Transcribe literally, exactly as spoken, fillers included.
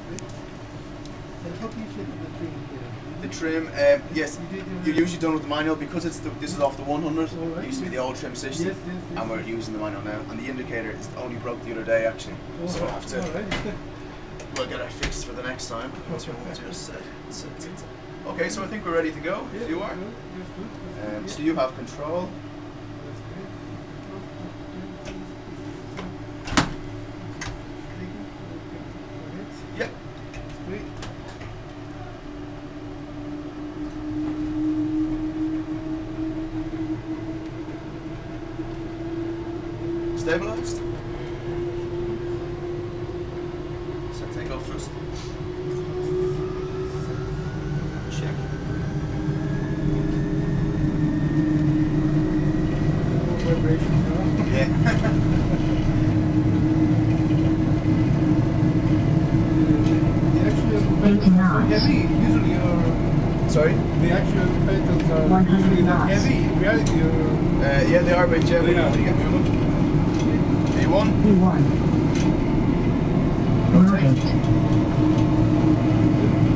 And how do you set the trim here? The trim, um, yes, you're usually done with the manual because it's the, this is off the one hundred. Right. It used to be the old trim system, yes, yes, yes. and we're using the manual now. And the indicator is only broke the other day actually, Oh, so we'll have to. right. We'll get it fixed for the next time. Once Okay. once you're set, set, set, set. Okay, so I think we're ready to go. Yeah, If you are. good, that's good, that's Um, good, so yeah. you have control. That's great. Yep. That's great. Stabilized. Set take off first. Check. No vibration now. Yeah. The actual pedals are so heavy. Usually, are Sorry. the actual pedals are one hundred usually not knots. heavy. In reality, you're Uh, yeah, they are a bit jet. They are. Can you get me one? A one. B one. Rotate. Rotate.